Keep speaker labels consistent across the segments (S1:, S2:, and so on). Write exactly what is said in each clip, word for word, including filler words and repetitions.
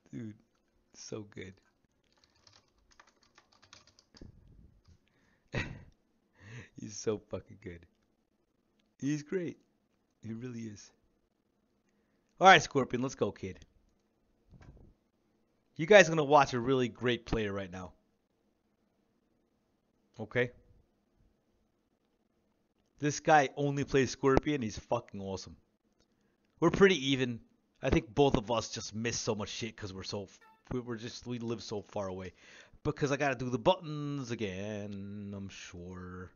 S1: Dude, so good. He's so fucking good. He's great. He really is. All right, Scorpion, let's go, kid. You guys are gonna watch a really great player right now. Okay? This guy only plays Scorpion. He's fucking awesome. We're pretty even. I think both of us just miss so much shit because we're so we- we're just we live so far away. Because I gotta do the buttons again. I'm sure.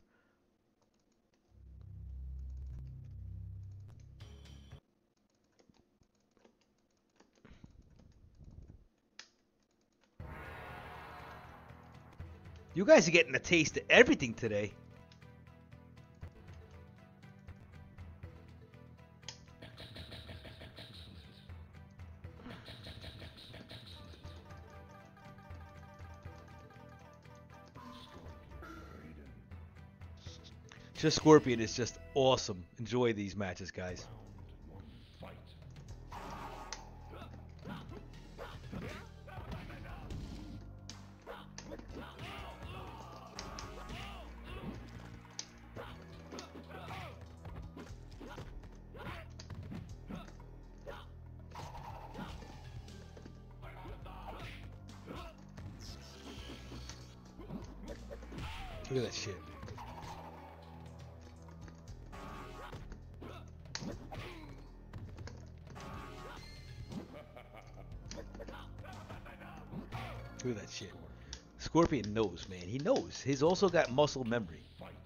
S1: You guys are getting a taste of everything today. Just Scorpion is just awesome. Enjoy these matches, guys. Look at that shit. Look at that shit. Scorpion knows, man. He knows. He's also got muscle memory.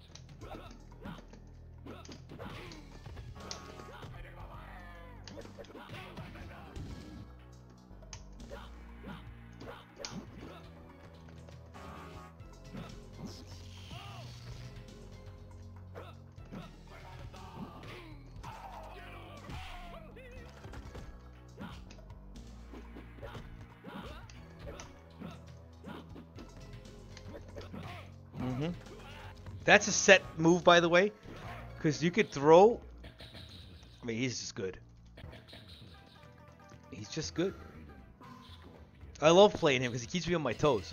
S1: Mm-hmm. That's a set move, by the way, because you could throw. I mean, he's just good. He's just good. I love playing him because he keeps me on my toes.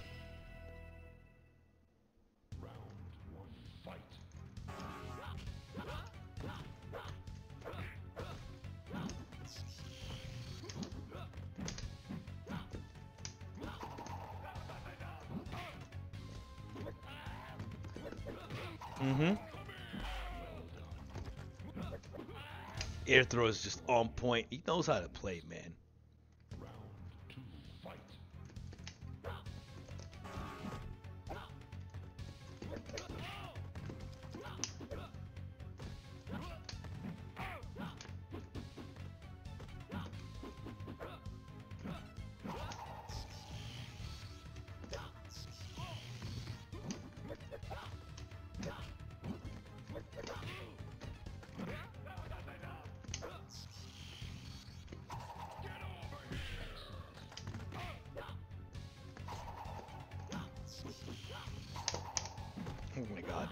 S1: Mm-hmm. Air throw is just on point. He knows how to play, man. Oh my god.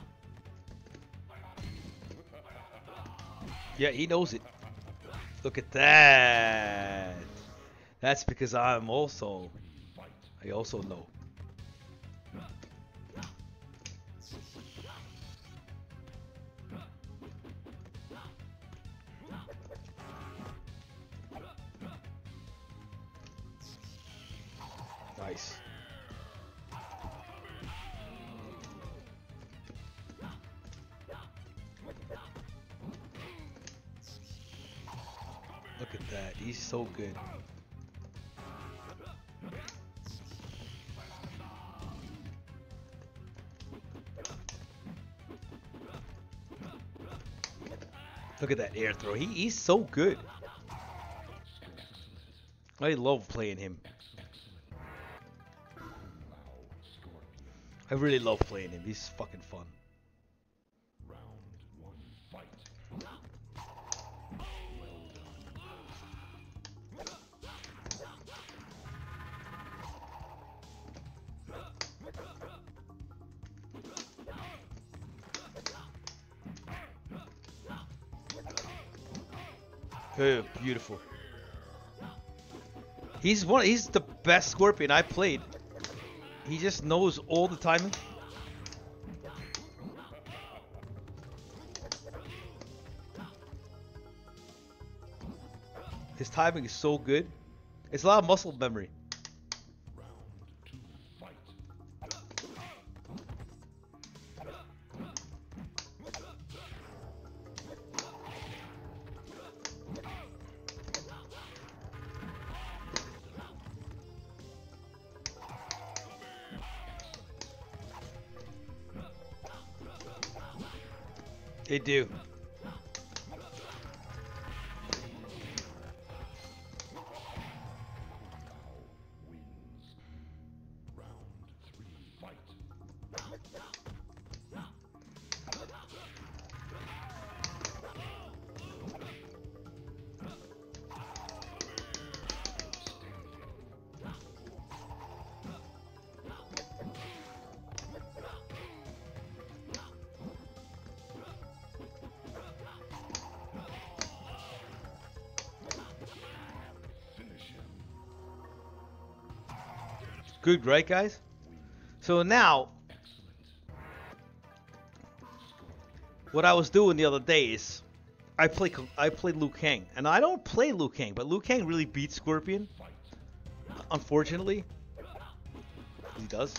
S1: Yeah, he knows it. Look at that. That's because I'm also. I also know. Nice. Look at that. He's so good. Look at that air throw. He, he's so good. I love playing him. I really love playing him. He's fucking fun. Oh, beautiful. He's one. He's the best Scorpion I played. He just knows all the timing. His timing is so good. It's a lot of muscle memory. They do. Good, right, guys? So now, what I was doing the other day is, I play I played Liu Kang, and I don't play Liu Kang, but Liu Kang really beats Scorpion. Unfortunately, he does.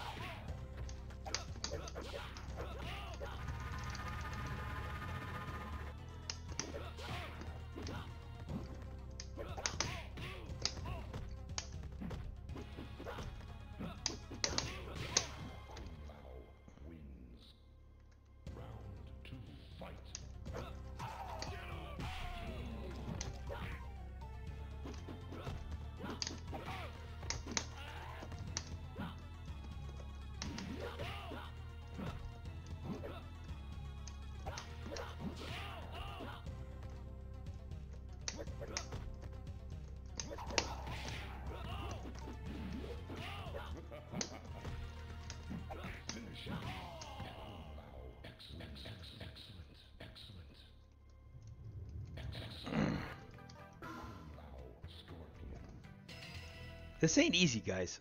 S1: This ain't easy, guys.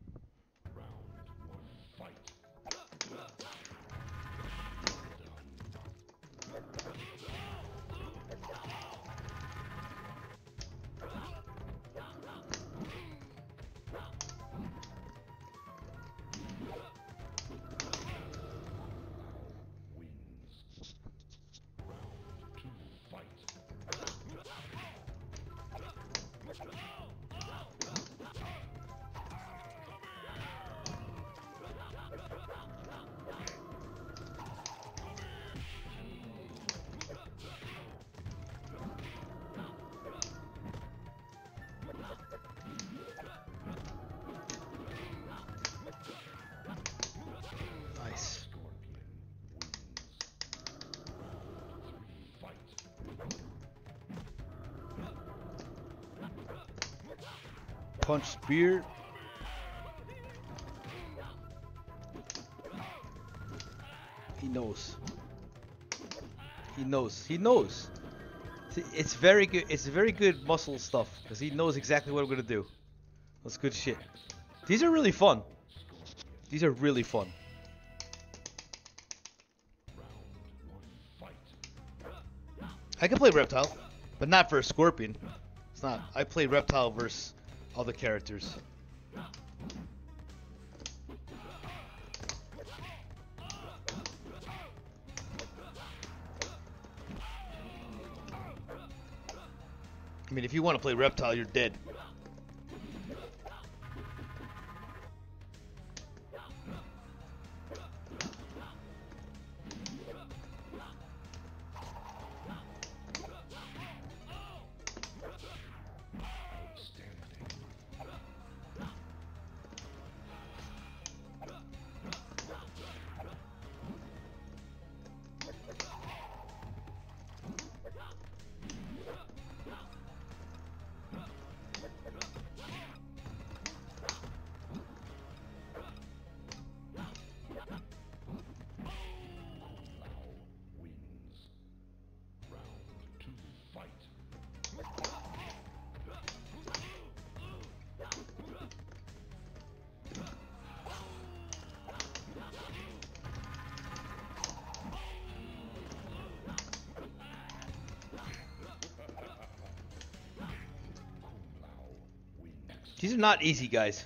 S1: Punch, spear. He knows. He knows. He knows. It's very good. It's very good muscle stuff because he knows exactly what I'm gonna do. That's good shit. These are really fun. These are really fun. I can play Reptile, but not for a Scorpion. It's not. I play Reptile versus other characters. I mean, if you want to play Reptile, you're dead. These are not easy, guys.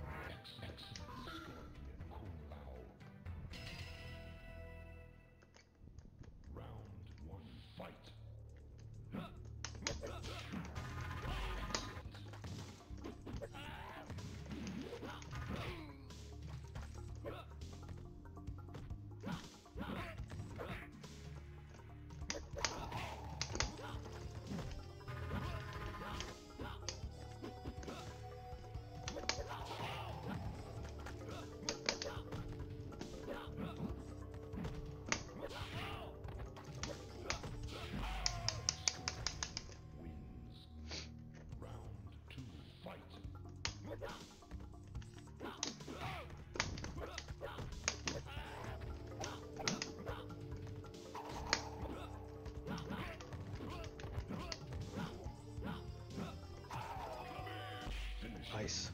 S1: Nice.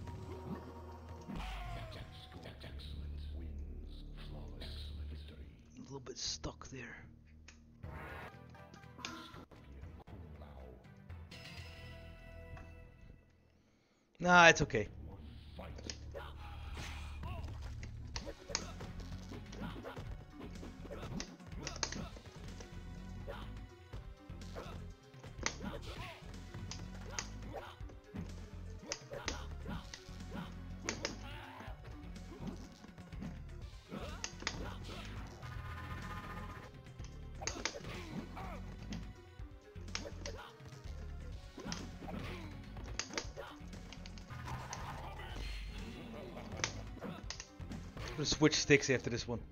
S1: A little bit stuck there. Nah, it's okay. I'm gonna switch sticks after this one.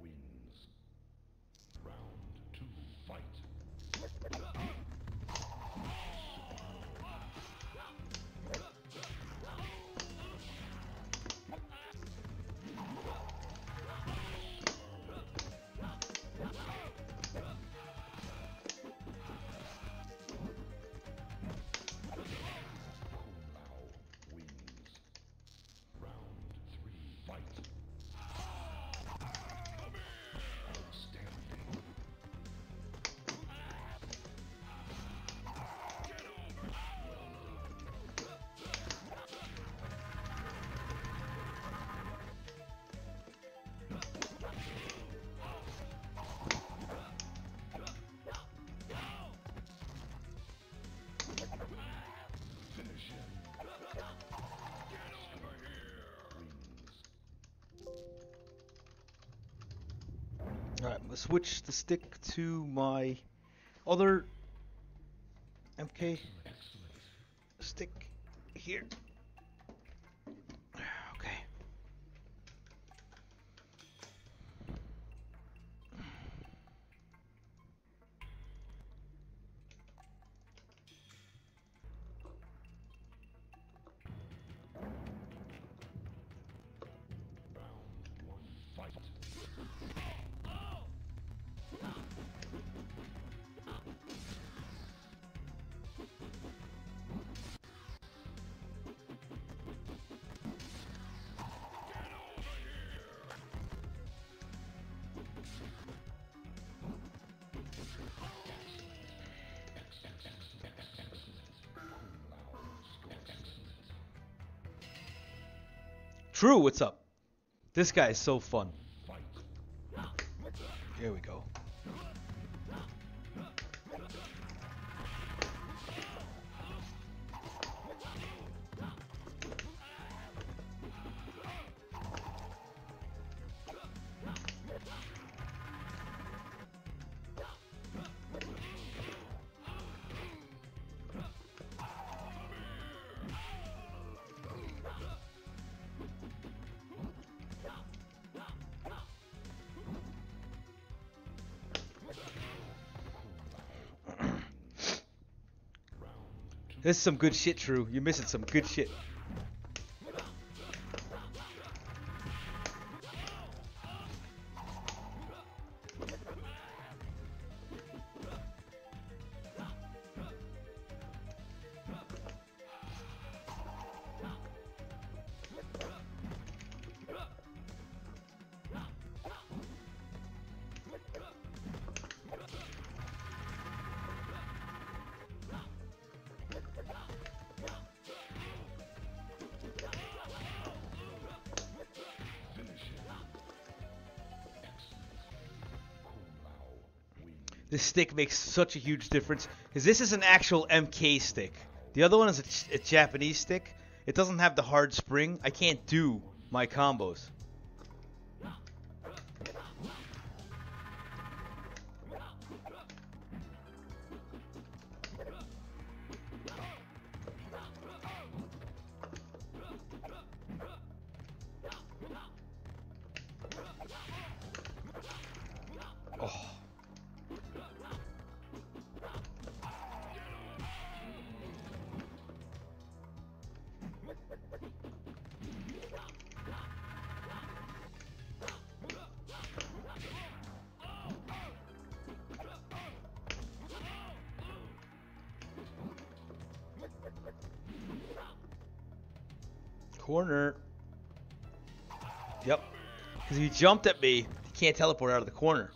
S1: Alright, I'm gonna switch the stick to my other M K stick here. Okay. True, what's up? This guy is so fun. Here we go. This is some good shit, True. You're missing some good shit. This stick makes such a huge difference because this is an actual M K stick. The other one is a, a Japanese stick. It doesn't have the hard spring. I can't do my combos. Oh. Corner. Yep. Because if he jumped at me, he can't teleport out of the corner.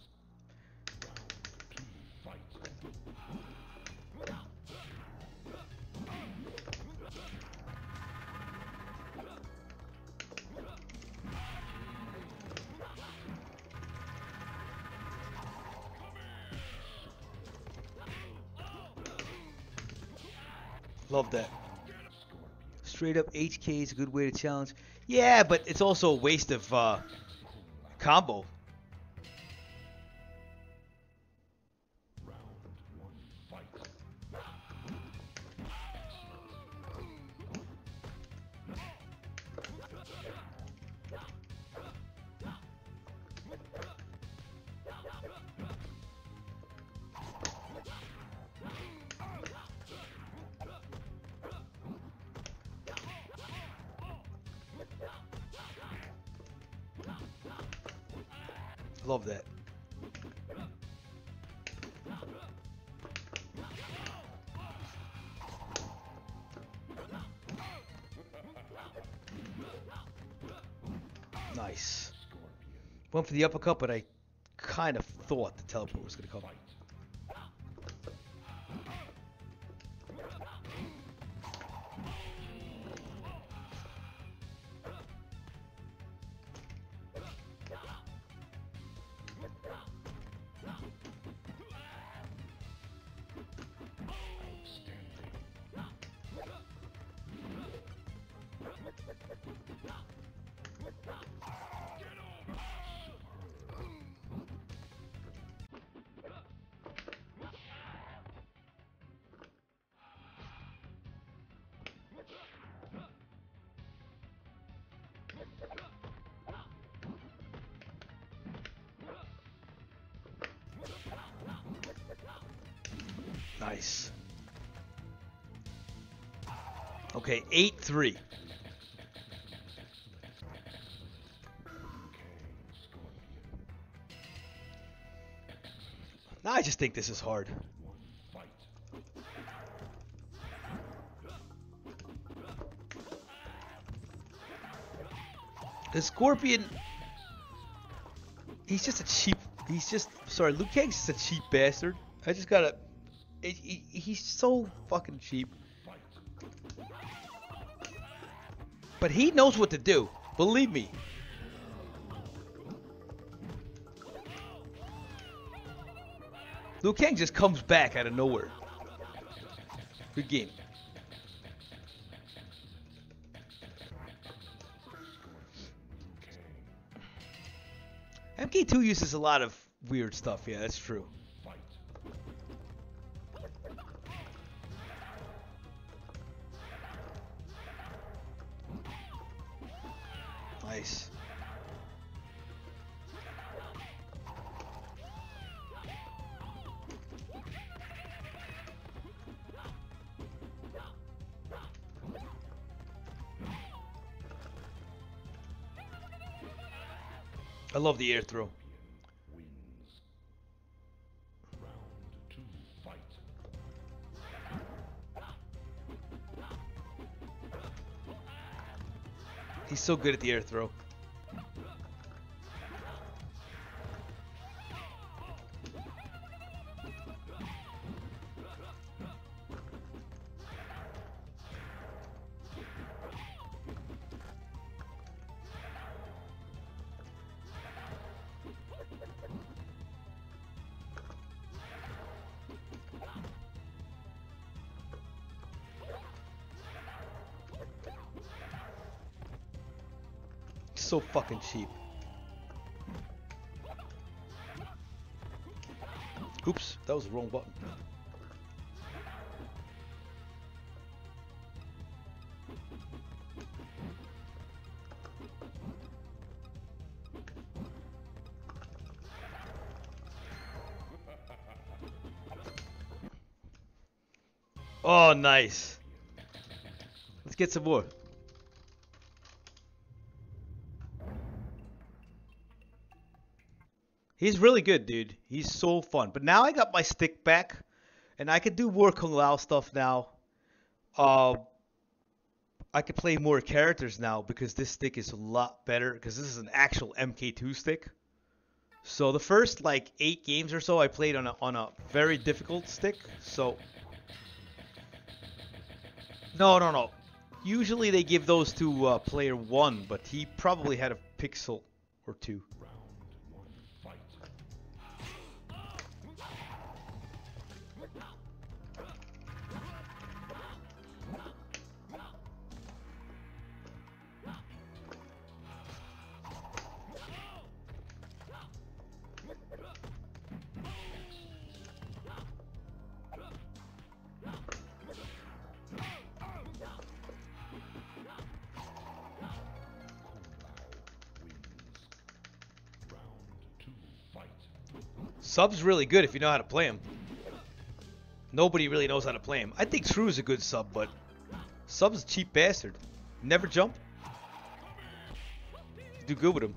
S1: Love that. Straight up H K is a good way to challenge. Yeah, but it's also a waste of uh, combo. Love that. Nice. Went for the uppercut, but I kind of thought the teleport was going to come. Nice. Okay, eight three. Now I just think this is hard. The Scorpion, he's just a cheap, he's just, sorry, Liu Kang's just a cheap bastard. I just gotta, it, he, he's so fucking cheap. But he knows what to do, believe me. Liu Kang just comes back out of nowhere. Good game. M K two uses a lot of weird stuff, yeah, that's true. Nice. I love the air throw. He's so good at the air throw. so fucking cheap. Oops, that was the wrong button. Oh, nice. Let's get some more. He's really good, dude. He's so fun. But now I got my stick back, and I can do more Kung Lao stuff now. Uh, I can play more characters now because this stick is a lot better because this is an actual M K two stick. So the first like eight games or so I played on a on a very difficult stick. So no, no, no. Usually they give those to uh, player one, but he probably had a pixel or two. Sub's really good if you know how to play him. Nobody really knows how to play him. I think True is a good sub, but Sub's a cheap bastard. Never jump. Do good with him.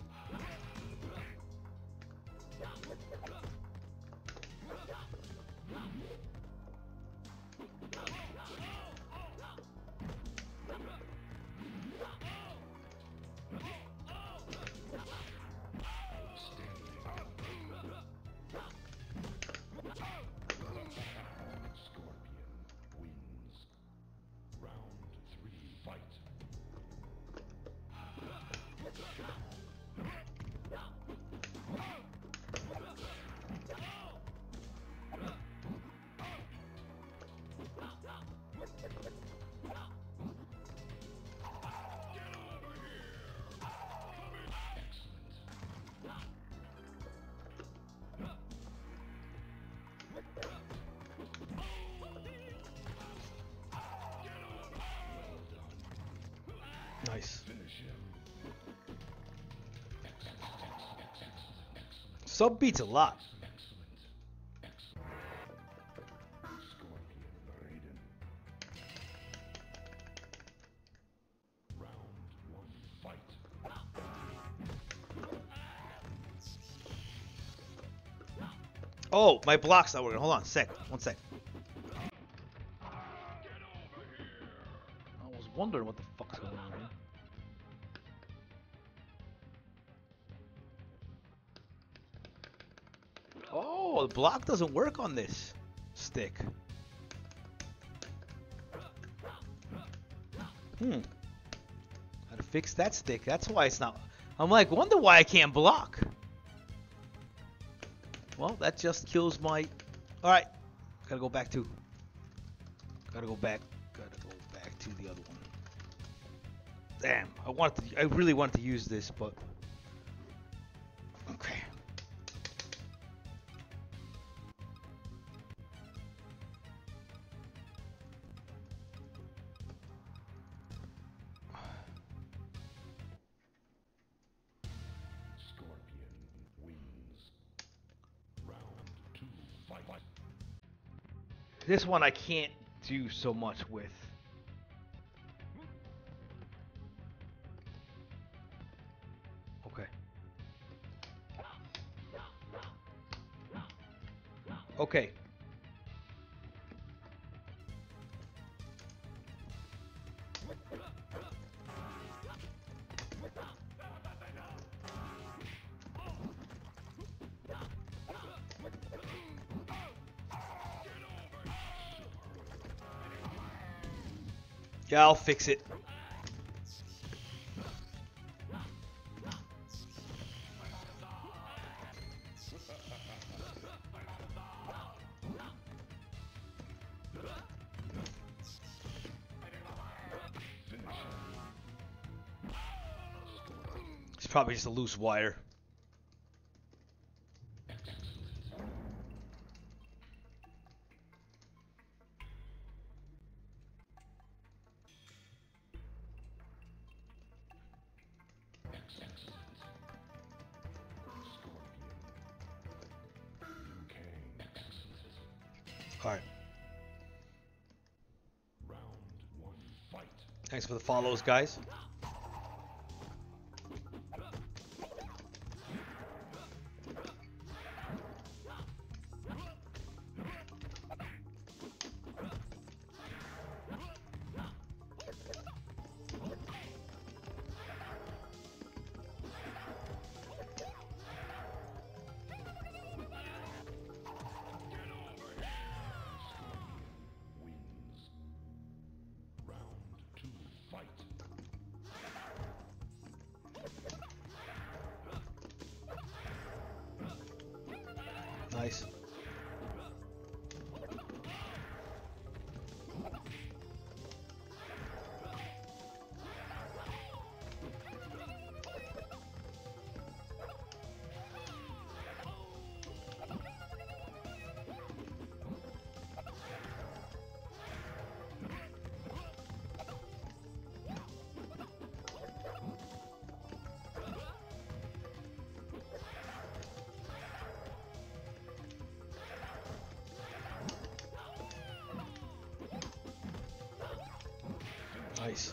S1: Nice. Sub beats a lot. Oh, my block's not working. Hold on a sec. One sec. I was wondering what the fuck's going on here. Oh, the block doesn't work on this stick. Hmm. How to fix that stick? That's why it's not. I'm like, wonder why I can't block. Well, that just kills my. All right, gotta go back to. Gotta go back. Gotta go back to the other one. Damn, I wanted to. I really wanted to use this, but. Okay. This one I can't do so much with. Okay. Okay. Yeah, I'll fix it. It's probably just a loose wire. Alright. Thanks for the follows, guys. Nice. Nice.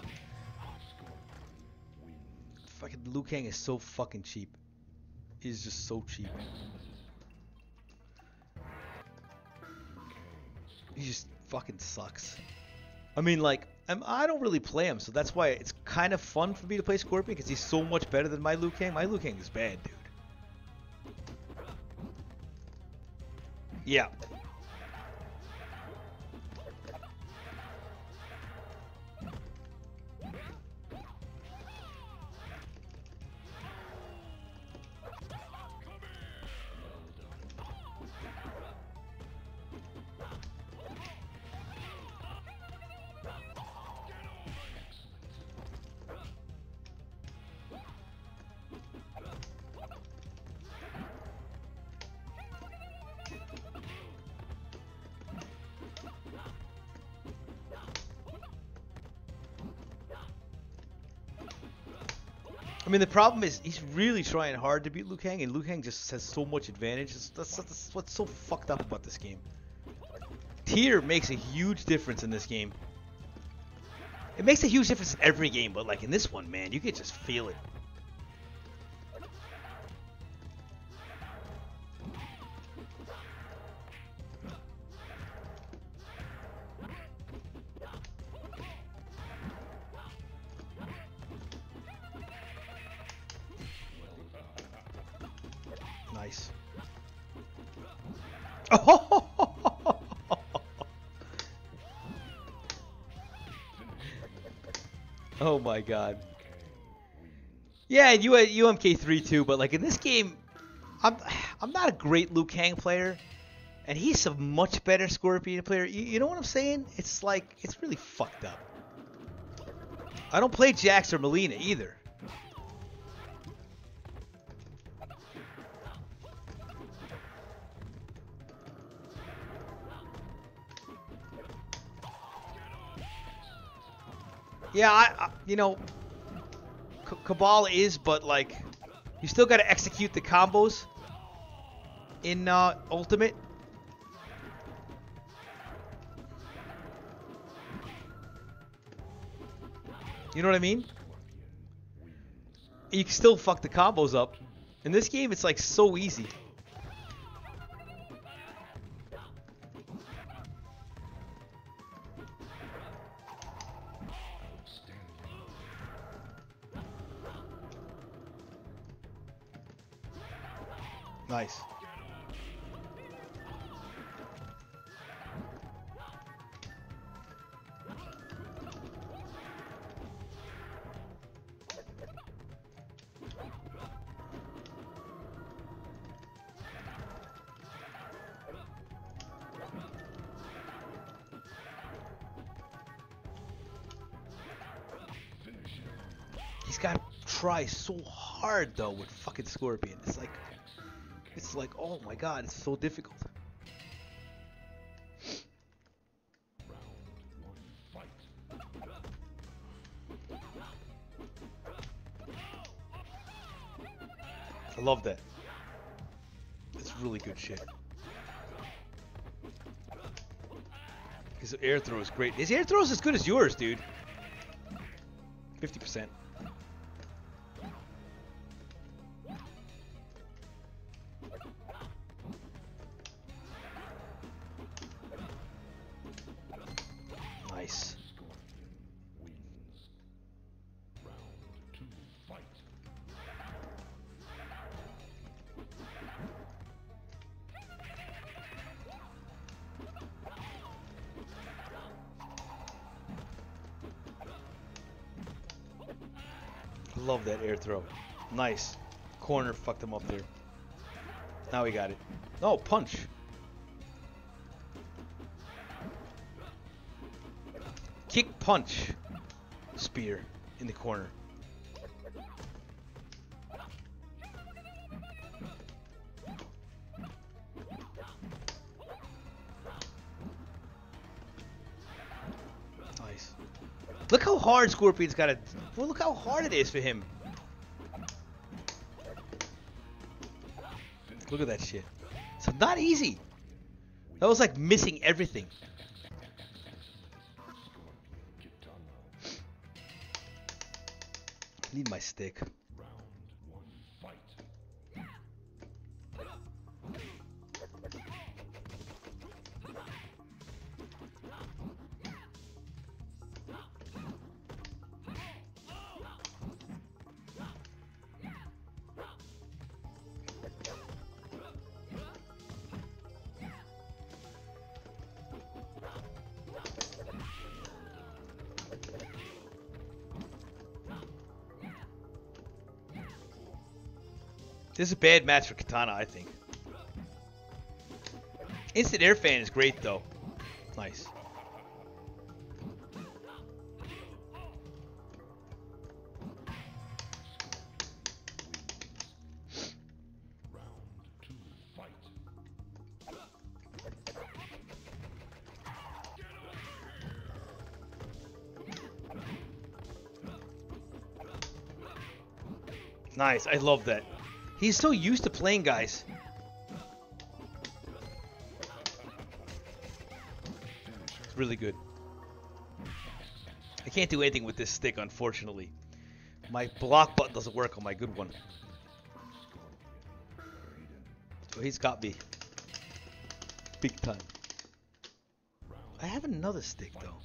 S1: Fucking Liu Kang is so fucking cheap. He's just so cheap. He just fucking sucks. I mean, like, I'm, I don't really play him, so that's why it's kind of fun for me to play Scorpion, because he's so much better than my Liu Kang. My Liu Kang is bad, dude. Yeah. I mean, the problem is he's really trying hard to beat Liu Kang, and Liu Kang just has so much advantage. That's, that's, that's what's so fucked up about this game. Tier makes a huge difference in this game. It makes a huge difference in every game, but like in this one, man, you can just feel it. Nice. Oh! Oh my god. Yeah, and you had U M K three too, but like in this game, I'm I'm not a great Liu Kang player, and he's a much better Scorpion player. You, you know what I'm saying? It's like it's really fucked up. I don't play Jax or Melina either. Yeah, I, I you know, K Kabal is, but like, you still got to execute the combos in uh, Ultimate. You know what I mean? You can still fuck the combos up. In this game, it's like so easy. Nice. He's got to try so hard. hard though with fucking Scorpion. It's like, it's like, oh my god, it's so difficult. I love that. It's really good shit. His air throw is great. His air throw is as good as yours, dude. fifty percent. Nice. Love that air throw. Nice. Corner fucked him up there. Now we got it. Oh, punch. Kick, punch. Spear in the corner. Nice. Look how hard Scorpion's got it. Well, look how hard it is for him. Look at that shit. It's not easy. That was like missing everything. I need my stick. This is a bad match for Katana, I think. Instant air fan is great, though. Nice. Nice, I love that. He's so used to playing guys. It's really good. I can't do anything with this stick, unfortunately. My block button doesn't work on my good one. So he's got me. Big time. I have another stick, though.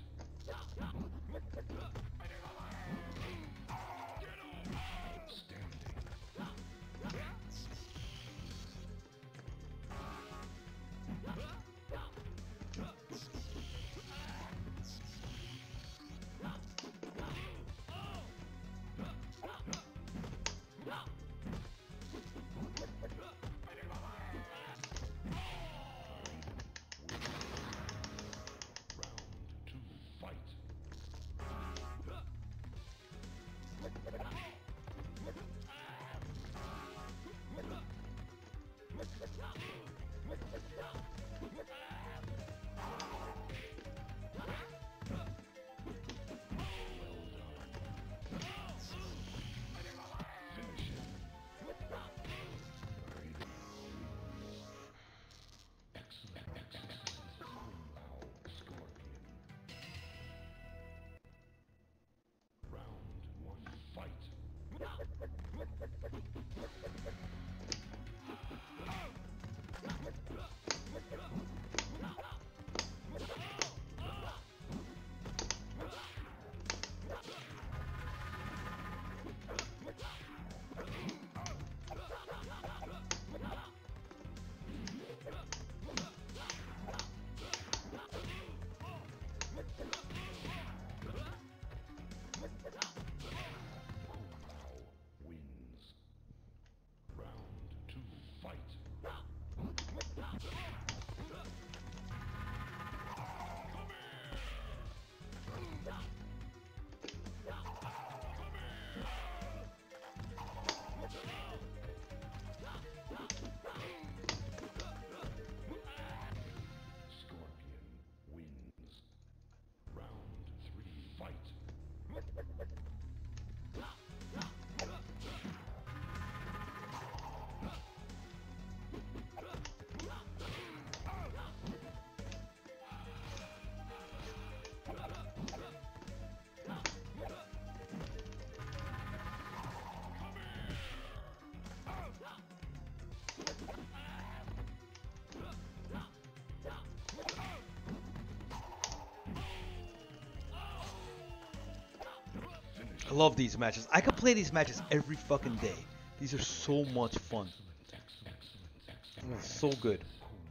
S1: I love these matches. I could play these matches every fucking day. These are so much fun. Oh, so good.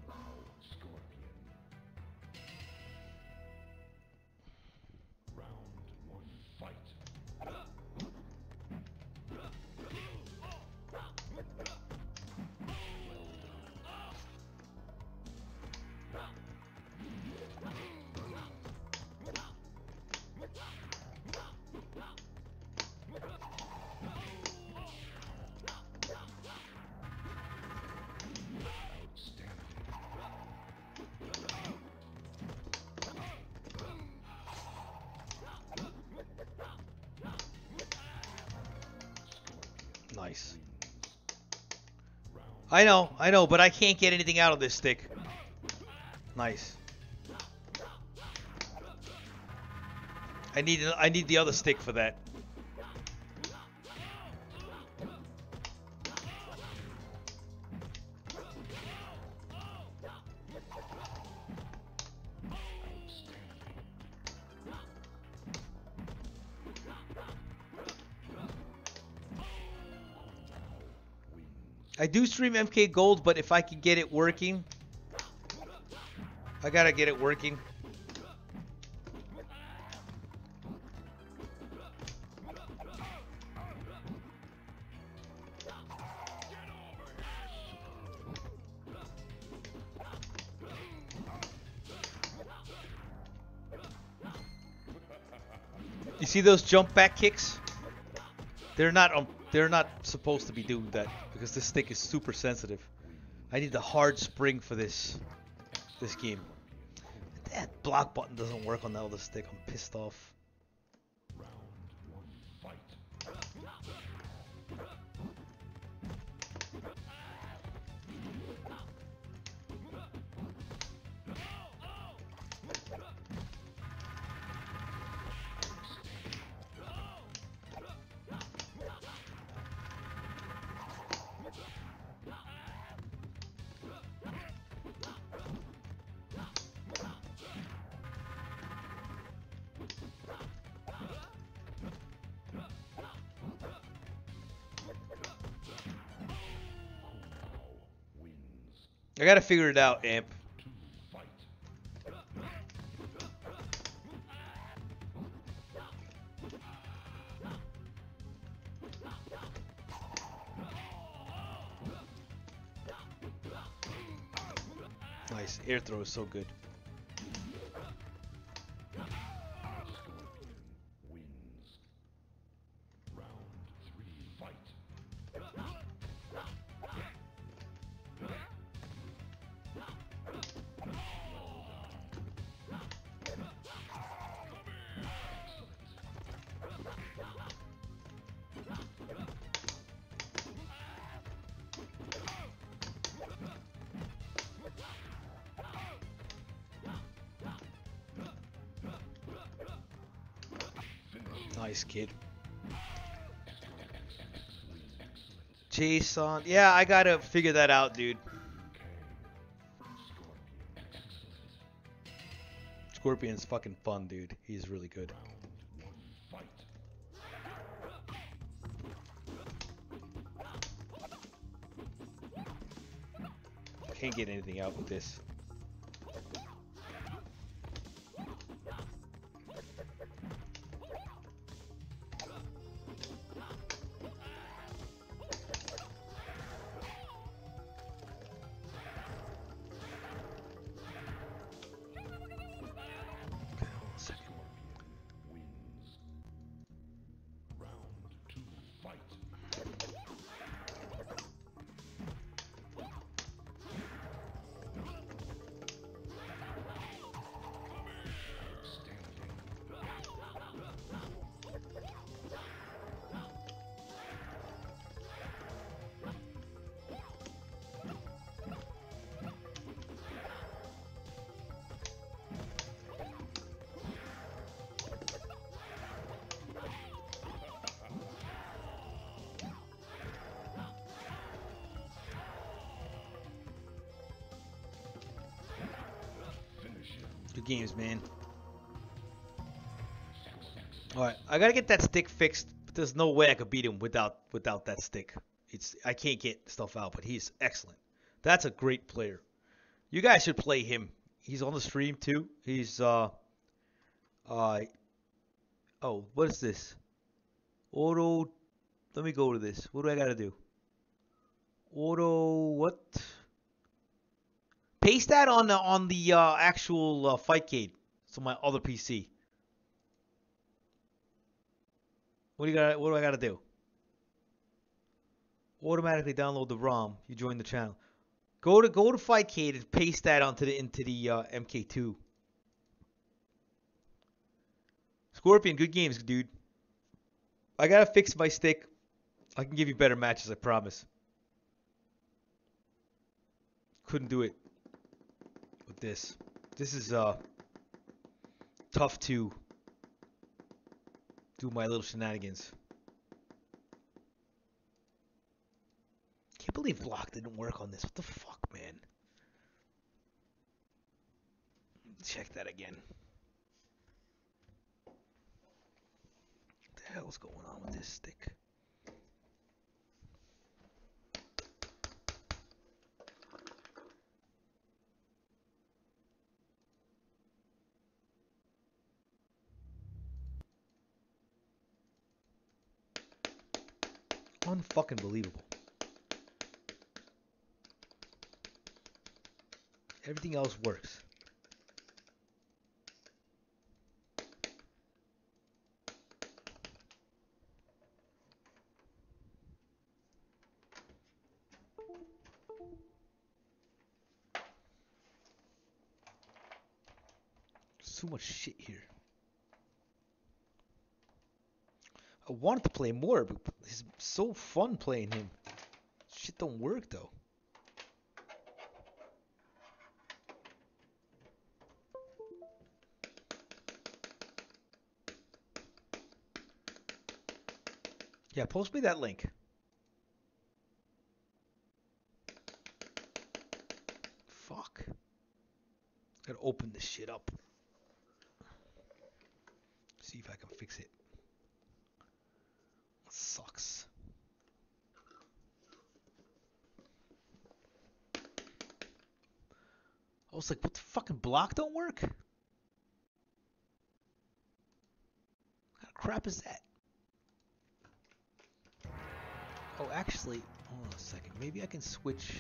S1: Nice. I know, I know, but I can't get anything out of this stick. Nice. I need I need the other stick for that. I do stream M K Gold, but if I can get it working, I gotta get it working. You see those jump back kicks? They're not um, they're not supposed to be doing that because this stick is super sensitive. I need the hard spring for this this game. That block button doesn't work on the other stick. I'm pissed off. I gotta figure it out, Amp. Nice. Air throw is so good. Nice, kid. Jason. Yeah, I gotta figure that out, dude. Scorpion's fucking fun, dude. He's really good. Can't get anything out with this. Good games, man. All right, I gotta get that stick fixed. But there's no way I could beat him without without that stick. It's I can't get stuff out, but he's excellent. That's a great player. You guys should play him. He's on the stream too. He's uh uh oh, what is this? Auto. Let me go to this. What do I gotta do? Auto what? Paste that on the on the uh, actual uh, Fightcade. It's on my other P C. What do you got? What do I gotta do? Automatically download the ROM. You join the channel. Go to go to Fightcade and paste that onto the into the uh, M K two. Scorpion, good games, dude. I gotta fix my stick. I can give you better matches, I promise. Couldn't do it with this. This is uh tough to do my little shenanigans. Can't believe block didn't work on this. What the fuck, man? Check that again. What the hell's going on with this stick? Unfucking believable. Everything else works. So much shit here. I wanted to play more, but it's so fun playing him. Shit don't work though. Yeah, post me that link. Fuck. Gotta open this shit up. See if I can fix it. Sucks. I was like, what the fucking block don't work? What kind of crap is that? Oh, actually, hold on a second. Maybe I can switch.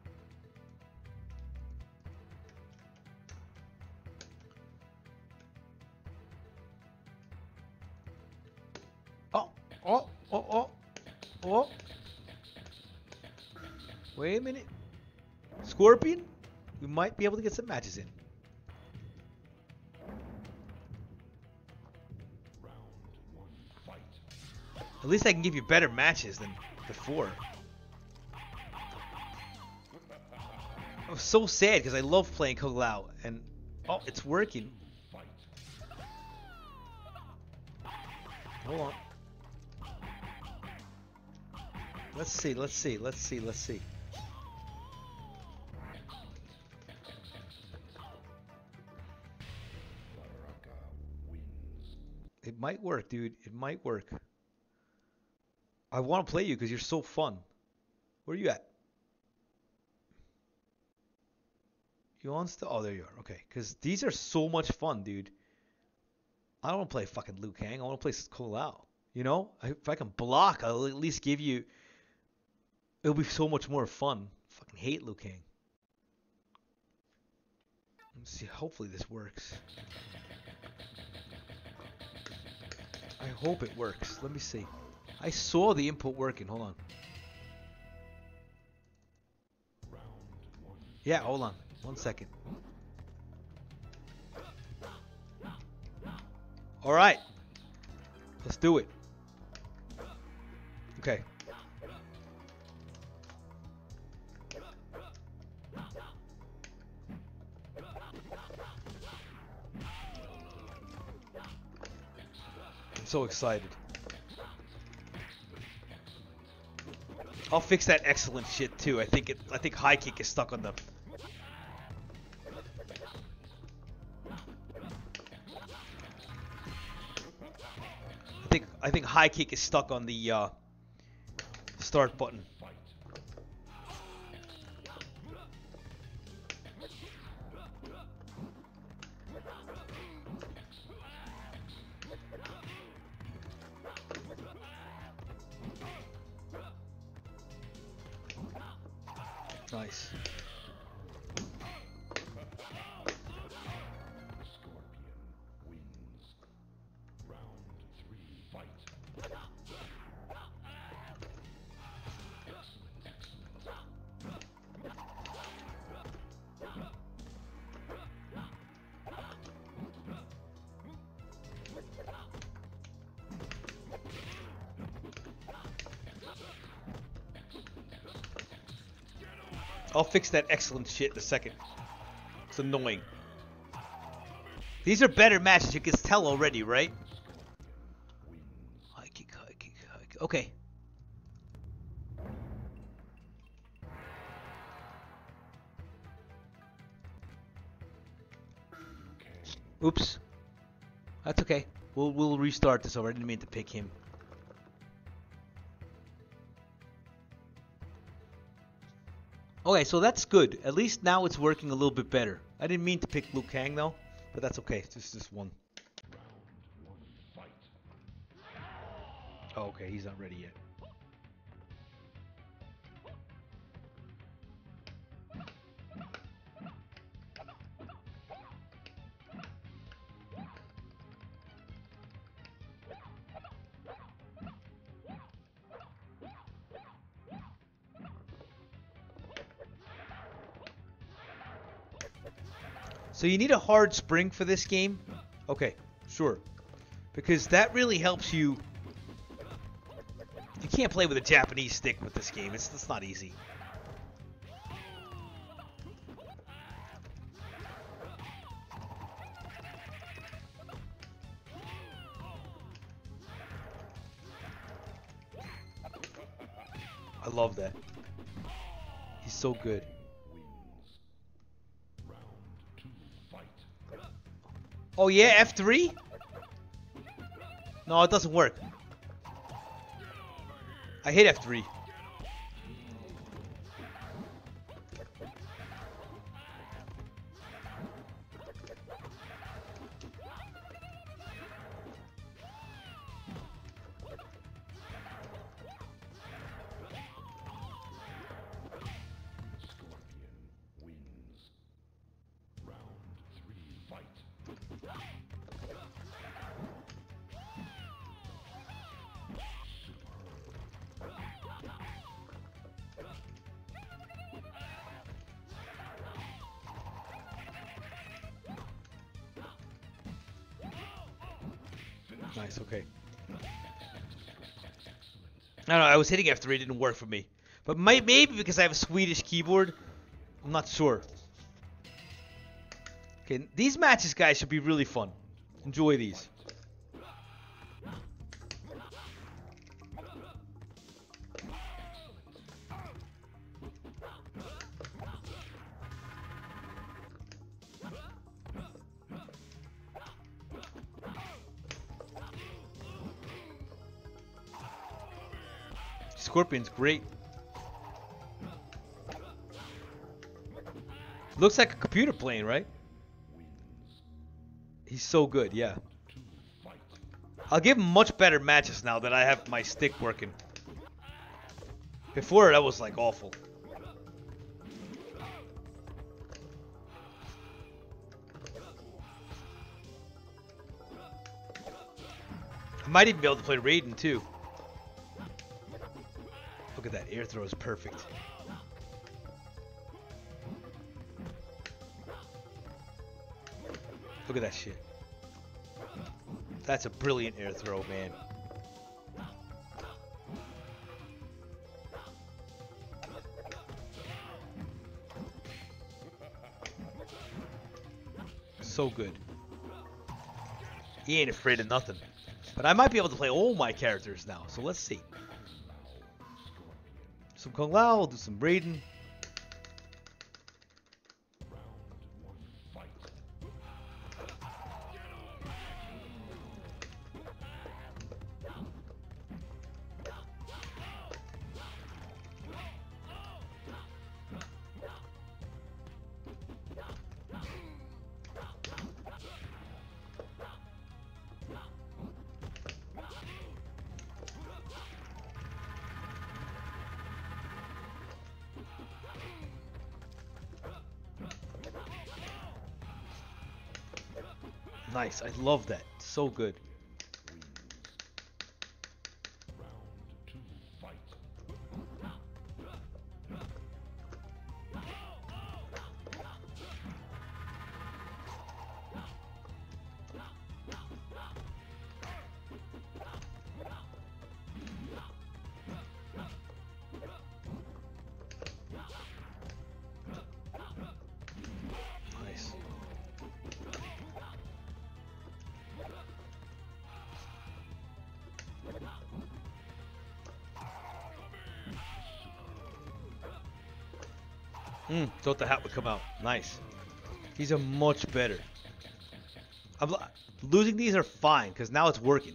S1: Oh, oh, oh, oh, oh. Wait a minute. Scorpion? We might be able to get some matches in. At least I can give you better matches than before. I was so sad because I love playing Kung Lao and oh, it's working. Hold on. Let's see, let's see, let's see, let's see. It might work, dude. It might work. I want to play you because you're so fun. Where are you at? You on still? Oh, there you are. Okay, because these are so much fun, dude. I don't want to play fucking Liu Kang. I want to play Kung Lao. You know? I, if I can block, I'll at least give you... It'll be so much more fun. I fucking hate Liu Kang. Let's see. Hopefully this works. I hope it works. Let me see. I saw the input working. Hold on. Yeah, hold on. One second. All right. Let's do it. Okay. I'm so excited. I'll fix that excellent shit too. I think it. I think high kick is stuck on the. I think high kick is stuck on the uh, start button. Nice. I'll fix that excellent shit in a second. It's annoying. These are better matches, you can tell already, right? High kick, high kick, high kick. Okay. Oops. That's okay. We'll we'll restart this over. I didn't mean to pick him. Okay, so that's good. At least now it's working a little bit better. I didn't mean to pick Liu Kang though, but that's okay. It's just this one. Oh, okay, he's not ready yet. So you need a hard spring for this game? Okay, sure. Because that really helps you. You can't play with a Japanese stick with this game. It's, it's not easy. I love that. He's so good. Oh yeah, F three? No, it doesn't work. I hate F three. Nice, okay. I don't know, I was hitting F three, it didn't work for me. But might, maybe because I have a Swedish keyboard. I'm not sure. Okay, these matches, guys, should be really fun. Enjoy these. Scorpion's great. Looks like a computer playing, right? He's so good, yeah. I'll give him much better matches now that I have my stick working. Before, that was like awful. I might even be able to play Raiden too. Look at that, air throw is perfect. Look at that shit. That's a brilliant air throw, man. So good. He ain't afraid of nothing. But I might be able to play all my characters now, so let's see. Some Kung Lao, we'll do some Raiden. Nice. I love that. So good. Nice. Hmm, thought the hat would come out. Nice. These are much better. I'm, li- losing these are fine, because now it's working.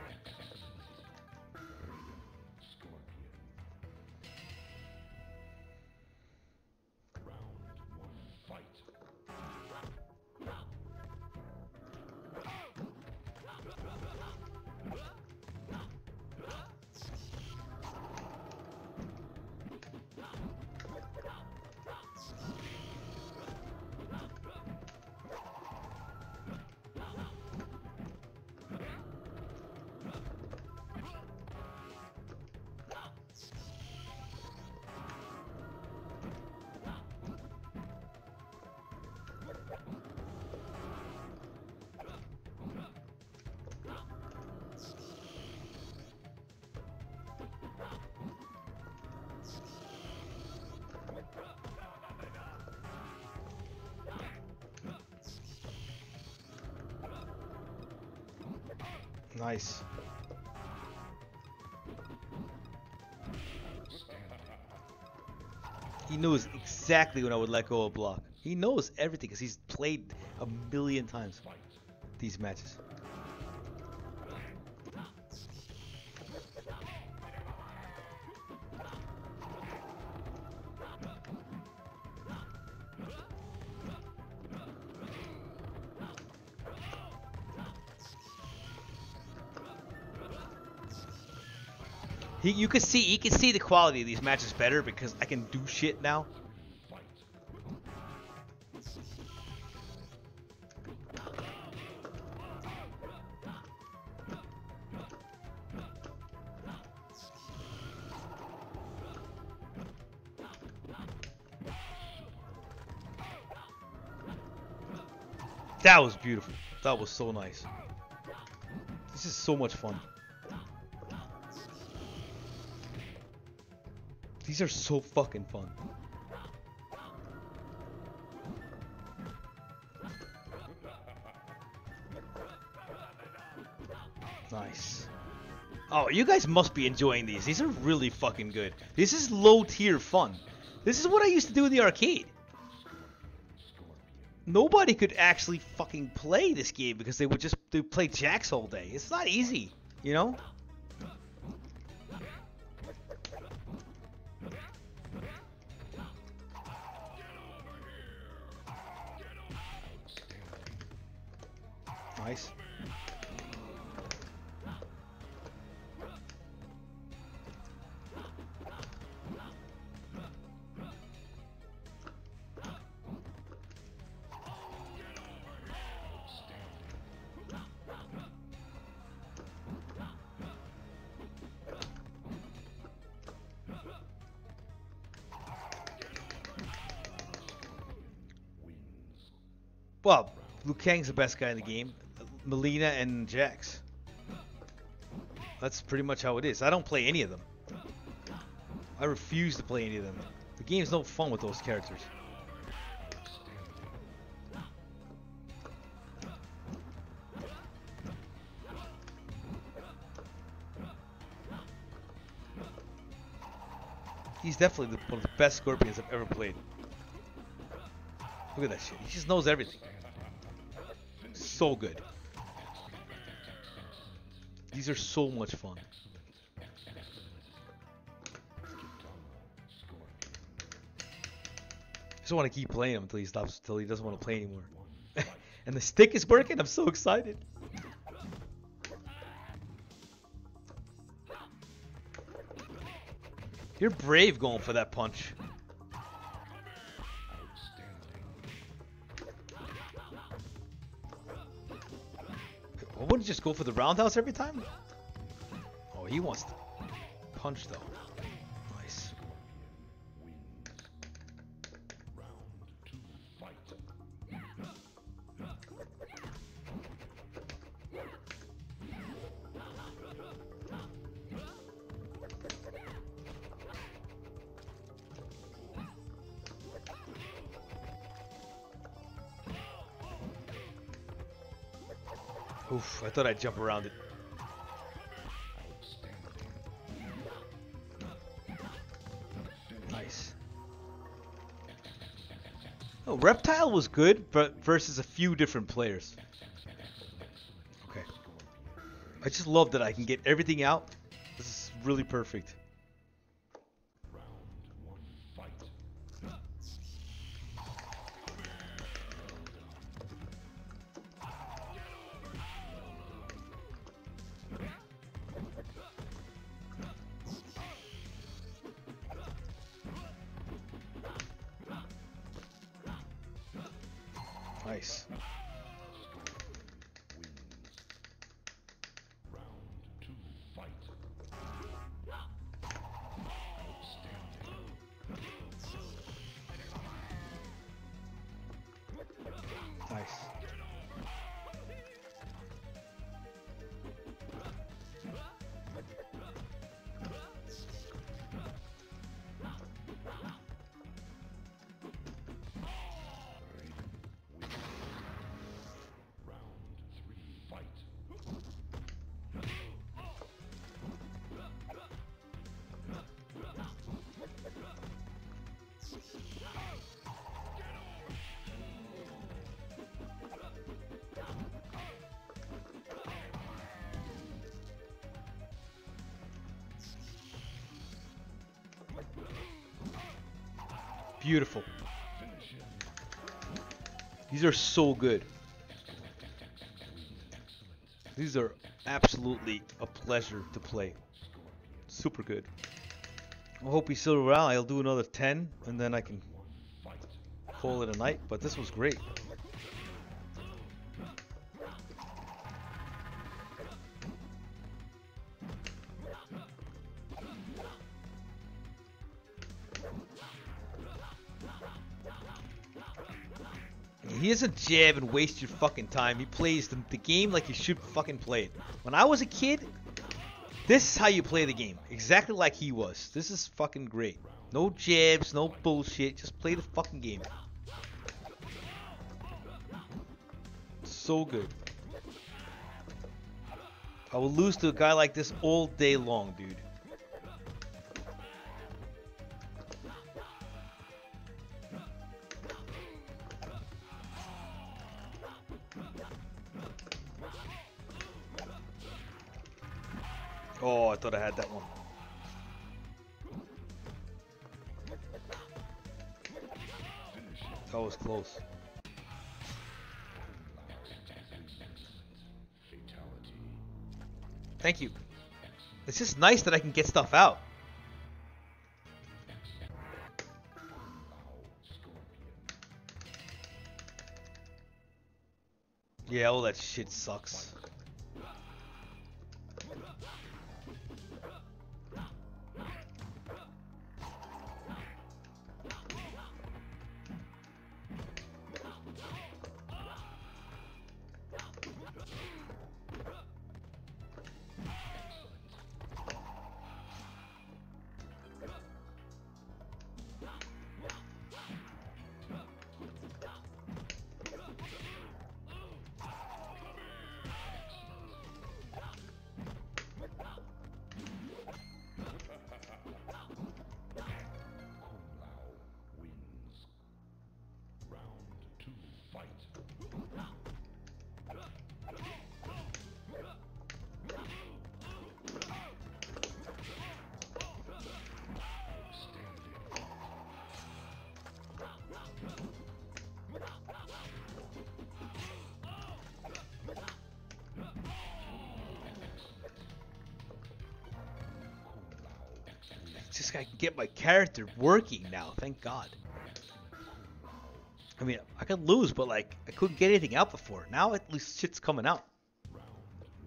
S1: Nice. He knows exactly when I would let go of block. He knows everything because he's played a million times these matches. He, you can see, you can see the quality of these matches better because I can do shit now. That was beautiful. That was so nice. This is so much fun. These are so fucking fun. Nice. Oh, you guys must be enjoying these. These are really fucking good. This is low tier fun. This is what I used to do in the arcade. Nobody could actually fucking play this game because they would just they would play jacks all day. It's not easy, you know? Nice. Well, Liu Kang's the best guy in the game. Melina and Jax. That's pretty much how it is. I don't play any of them. I refuse to play any of them. The game's no fun with those characters. He's definitely the, one of the best Scorpions I've ever played. Look at that shit. He just knows everything. So good. These are so much fun. I just want to keep playing him until he stops, until he doesn't want to play anymore. And the stick is working. I'm so excited. You're brave going for that punch. Don't you just go for the roundhouse every time? Oh, he wants to punch though. Nice. Oof, I thought I'd jump around it. Nice. Oh, Reptile was good, but versus a few different players. Okay. I just love that I can get everything out. This is really perfect. Nice. Nice. Beautiful. These are so good. These are absolutely a pleasure to play. Super good. I hope he's still around. I'll do another ten and then I can call it a night. But this was great. He doesn't jab and waste your fucking time. He plays the, the game like you should fucking play it. When I was a kid, this is how you play the game. Exactly like he was. This is fucking great. No jabs, no bullshit. Just play the fucking game. So good. I will lose to a guy like this all day long, dude. Oh, I thought I had that one. That was close. Thank you. It's just nice that I can get stuff out. Yeah, all that shit sucks. Just I can get my character working now, thank God. I mean, I could lose, but like, I couldn't get anything out before. Now at least shit's coming out.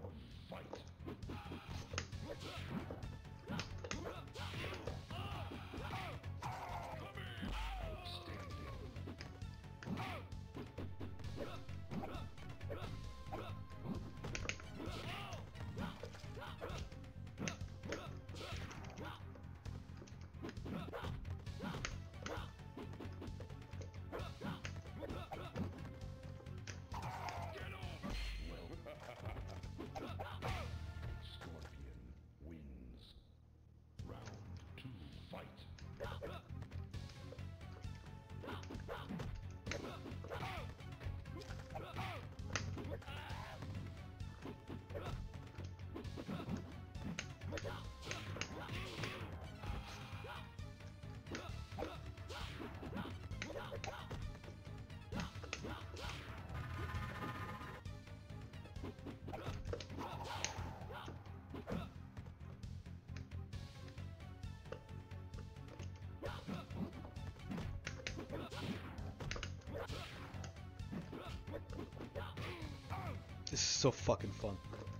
S1: This is so fucking fun.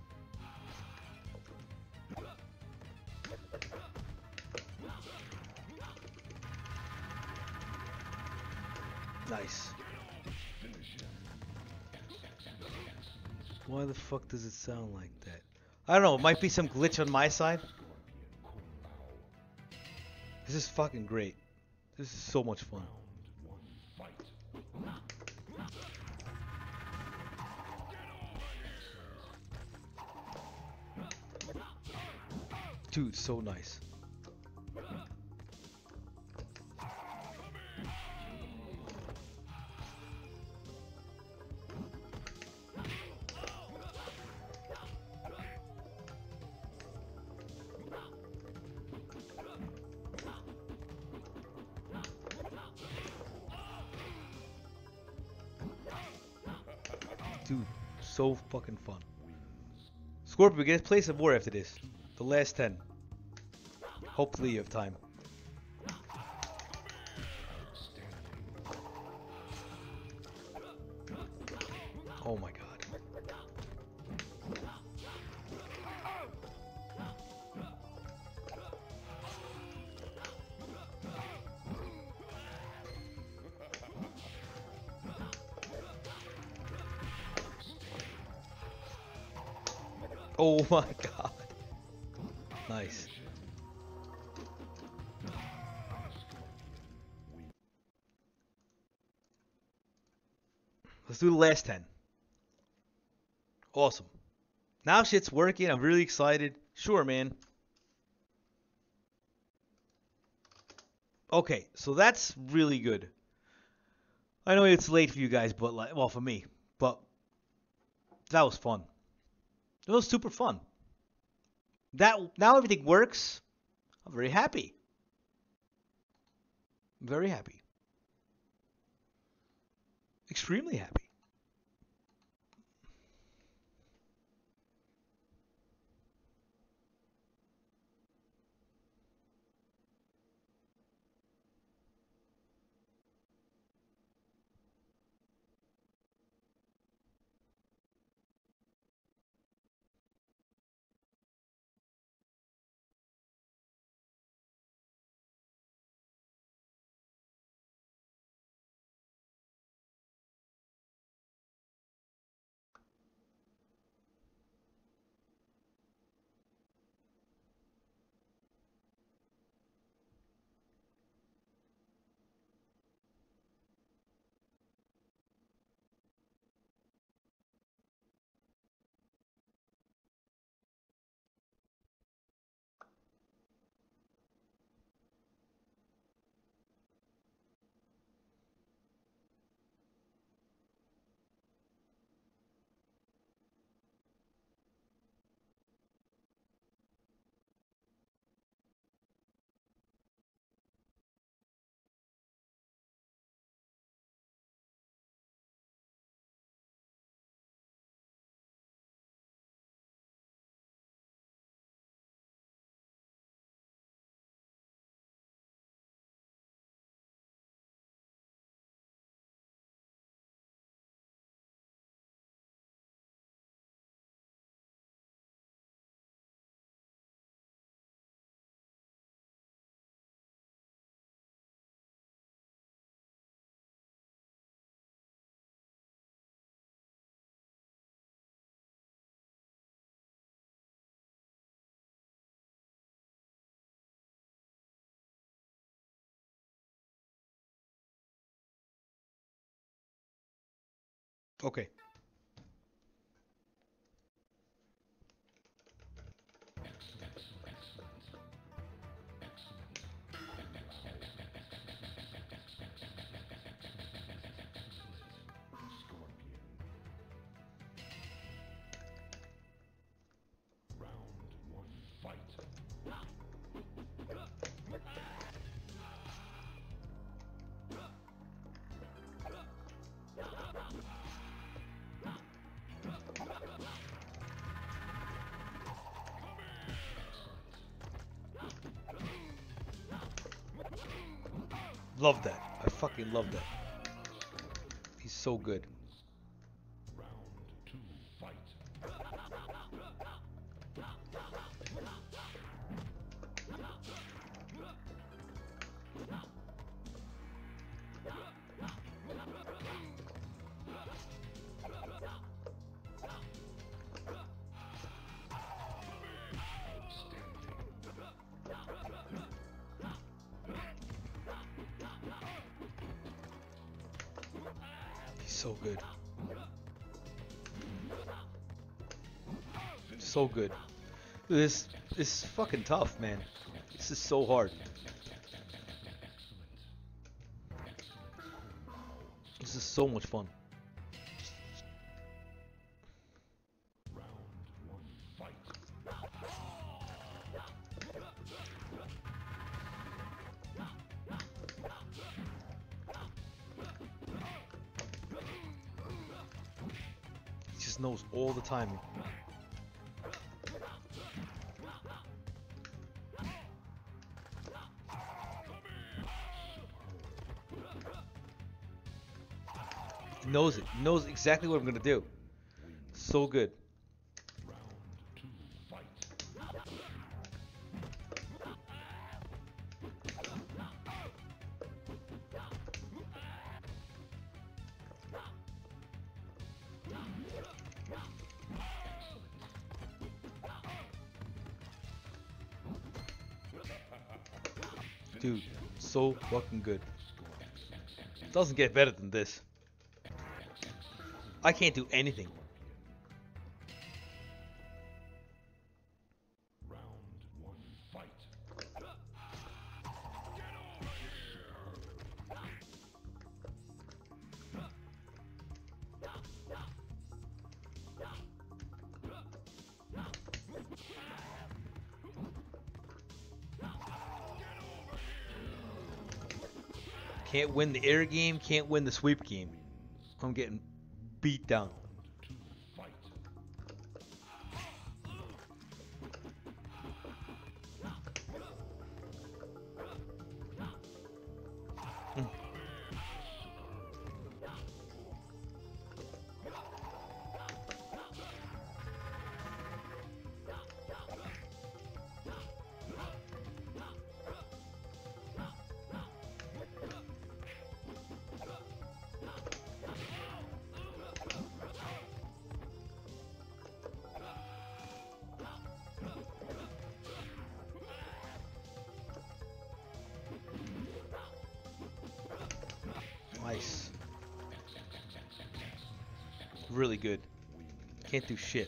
S1: Nice. Why the fuck does it sound like that? I don't know, it might be some glitch on my side. This is fucking great. This is so much fun. Dude, so nice. Dude, so fucking fun. Scorpion, we're gonna play some more after this. The last ten. Hopefully you have time. Oh my god. Oh my god. Nice. Let's do the last ten. Awesome. Now shit's working. I'm really excited. Sure, man. Okay, so that's really good. I know it's late for you guys, but like, well, for me, but that was fun. It was super fun. That now everything works. I'm very happy. Very happy. Extremely happy. Okay. love that. I fucking love that. He's so good. So good. So good. This this is fucking tough, man. This is so hard. This is so much fun. Knows all the timing. He knows it. He knows exactly what I'm gonna do. So good. Dude, so fucking good. Doesn't get better than this. I can't do anything. Can't win the air game, can't win the sweep game. I'm getting beat down. Mm. Nice. Really good. Can't do shit.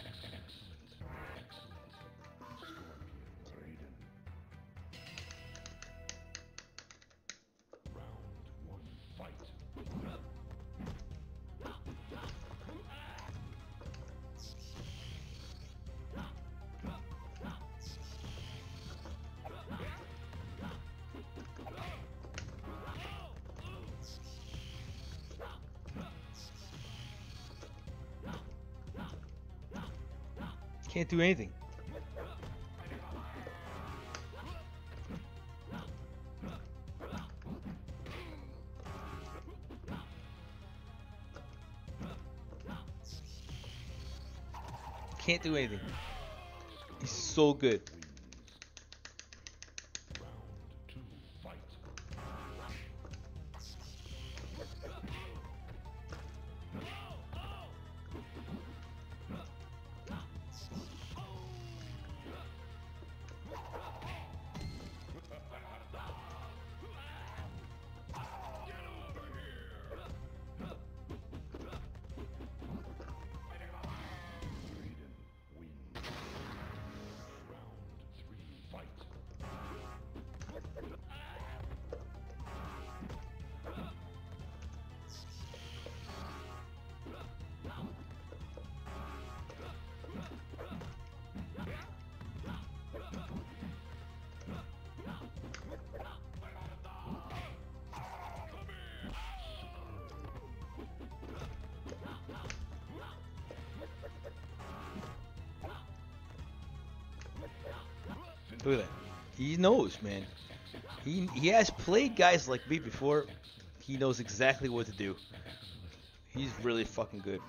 S1: Can't do anything. Can't do anything. He's so good. Look at that. He knows, man. He he has played guys like me before. He knows exactly what to do. He's really fucking good.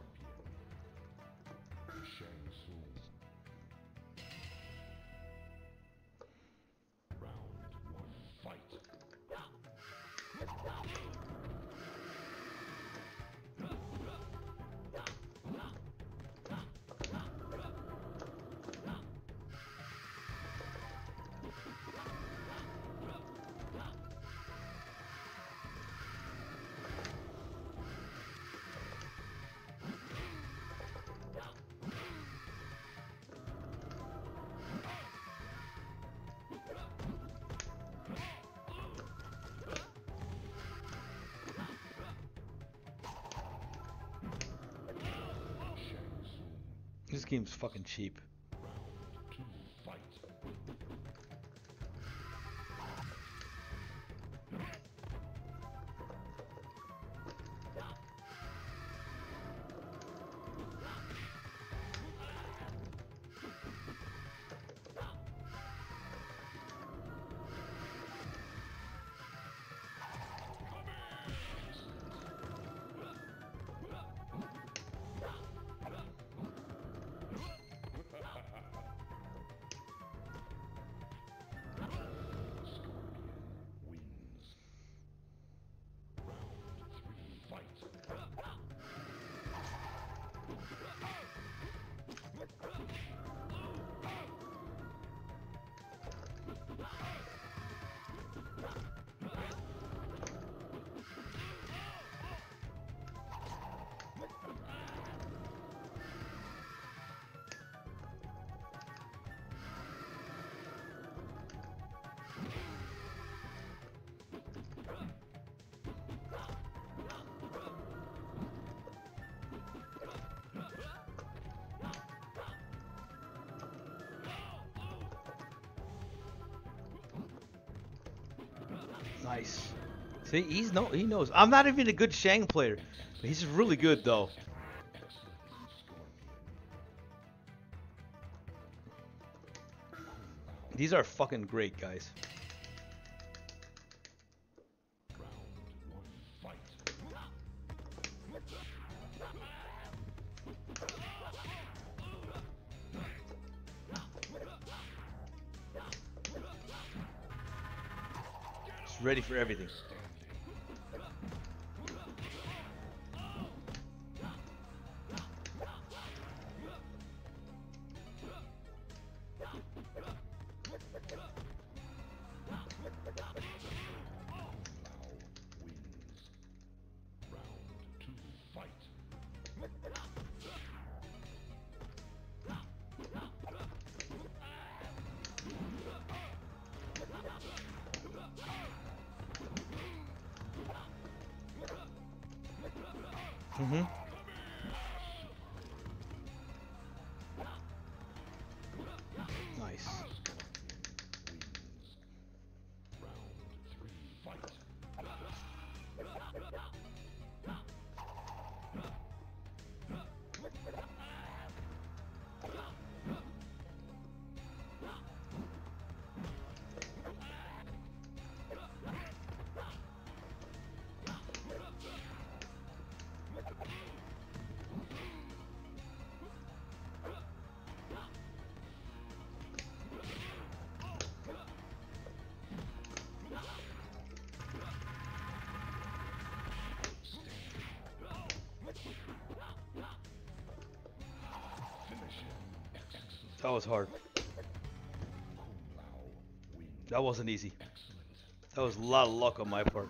S1: This game's fucking cheap. Nice. See, he's no, he knows. I'm not even a good Shang player, but he's really good though. These are fucking great, guys. Just ready for everything. Mm-hmm. Nice. That was hard. That wasn't easy. That was a lot of luck on my part.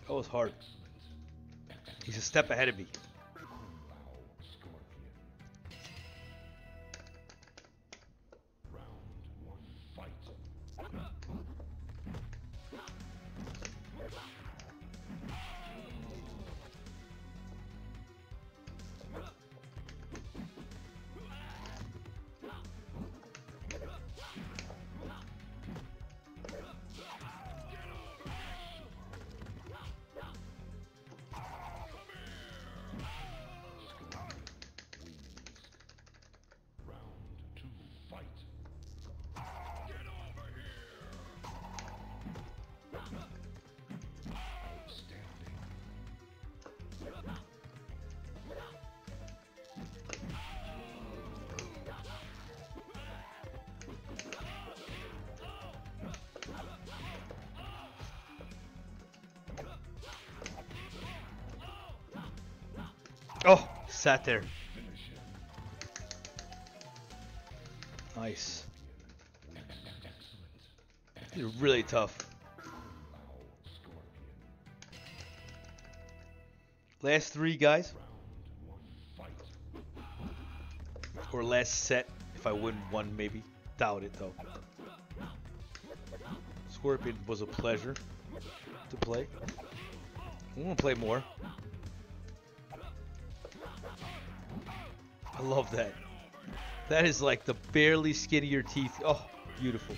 S1: That was hard. He's a step ahead of me. Oh, sat there. Nice. These are really tough. Last three, guys. Or last set, if I win one, maybe. Doubt it, though. Scorpion was a pleasure to play. I want to play more. I love that. That is like the barely skin of your teeth. Oh, beautiful.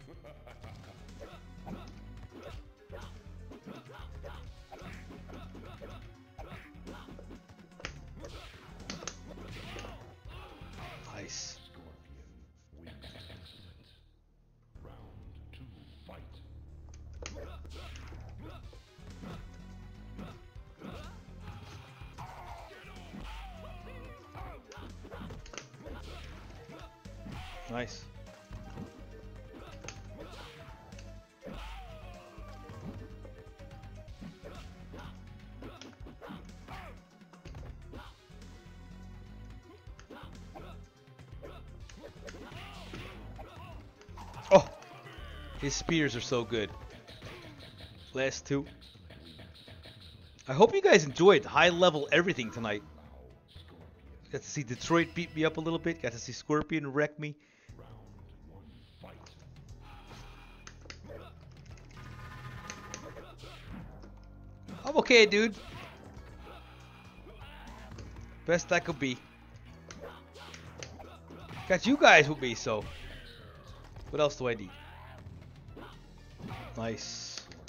S1: Nice. Nice. Oh, his spears are so good. Last two. I hope you guys enjoyed high level everything tonight. Got to see Detroit beat me up a little bit. Got to see Scorpion wreck me. I'm okay, dude. Best I could be. Got you guys with me, so what else do I need? Nice.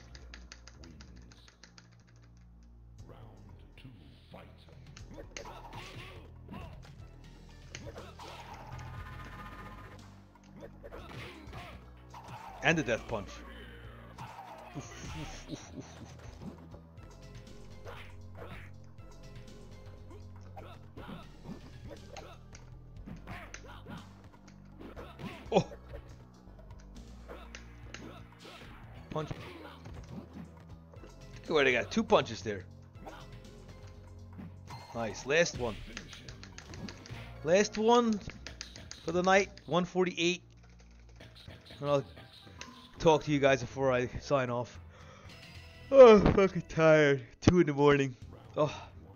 S1: And the death punch. Oof, oof, oof, oof. Oh! Punch. Look where they got two punches there. Nice. Last one. Last one for the night. one forty-eight. And I'll talk to you guys before I sign off. Oh, I'm fucking tired. Two in the morning. Oh.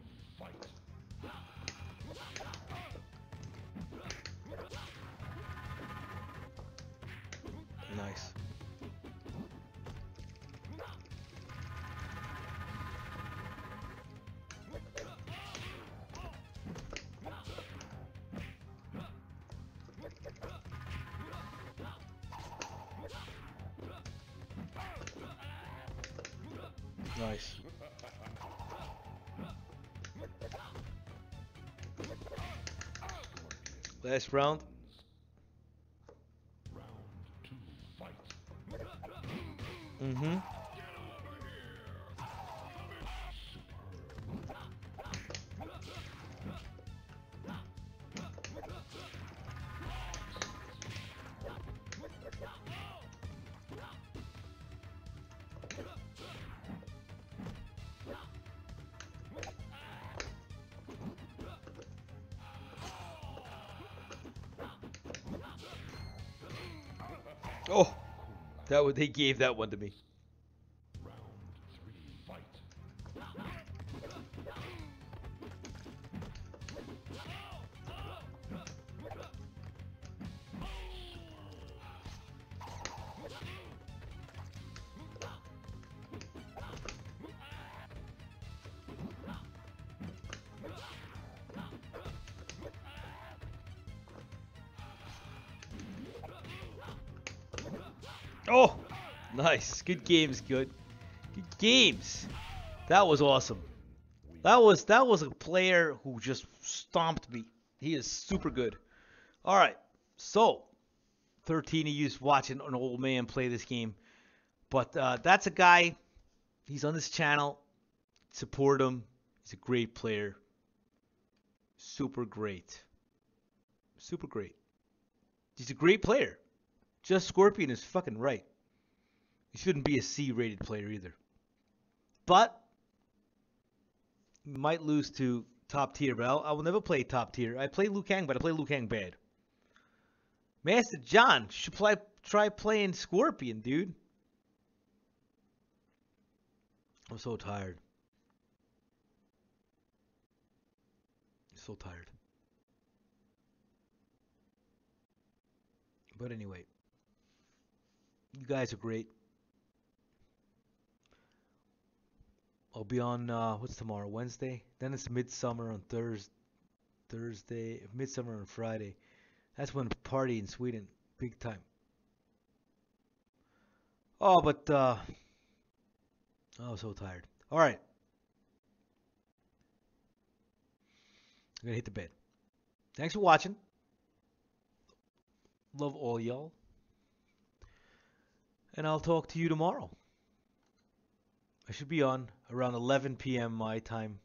S1: Nice. Nice. Last round. Mm-hmm. Oh, that would they gave that one to me. Oh, nice. Good games, good. Good games. That was awesome. That was that was a player who just stomped me. He is super good. All right. So, thirteen of you is watching an old man play this game. But uh, that's a guy. He's on this channel. Support him. He's a great player. Super great. Super great. He's a great player. Just Scorpion is fucking right. He shouldn't be a C-rated player either. But he might lose to top tier. But I'll, I will never play top tier. I play Liu Kang, but I play Liu Kang bad. Master John should play, try playing Scorpion, dude. I'm so tired. So tired. But anyway, you guys are great. I'll be on, uh, what's tomorrow? Wednesday? Then it's Midsummer on Thursday. Thursday. Midsummer on Friday. That's when party in Sweden. Big time. Oh, but, uh, oh, so tired. All right. I'm going to hit the bed. Thanks for watching. Love all y'all. And I'll talk to you tomorrow. I should be on around eleven p m my time.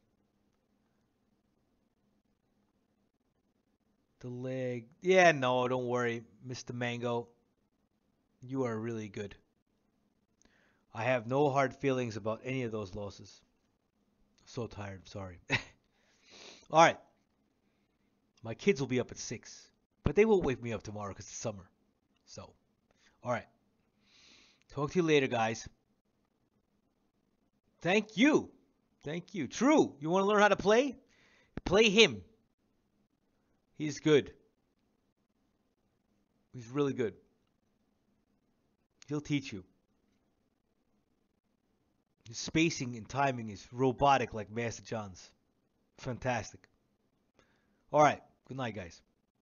S1: The leg. Yeah, no, don't worry, Mister Mango. You are really good. I have no hard feelings about any of those losses. So tired, sorry. All right. My kids will be up at six. But they won't wake me up tomorrow because it's summer. So, all right. Talk to you later, guys. Thank you. Thank you. True. You want to learn how to play? Play him. He's good. He's really good. He'll teach you. His spacing and timing is robotic like Master John's. Fantastic. All right. Good night, guys.